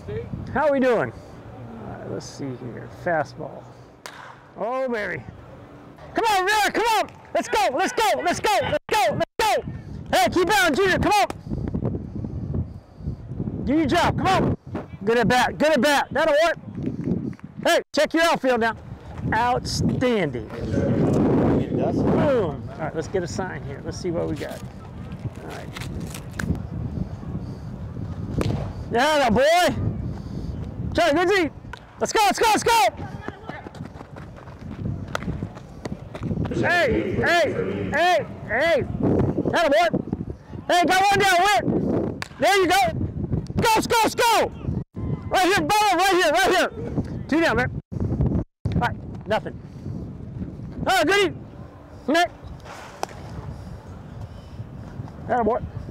How are we doing? All right, let's see here. Fastball. Oh, baby. Come on, Rick, come on. Let's go, let's go, let's go, let's go, let's go. Hey, keep on, Junior, come on. Do your job, come on. Good at bat, good at bat. That'll work. Hey, check your outfield now. Outstanding. Boom. All right, let's get a sign here. Let's see what we got. All right. Yeah, boy. Charlie, good Z. Let's go, let's go, let's go. Hey, hey, hey, hey. That'll work. Hey, got one down, Whit. There you go. Go, let's go, let's go. Right here, Bubba, right here, right here. 2 down, man. All right, nothing. Oh, goody. Okay. That'll work.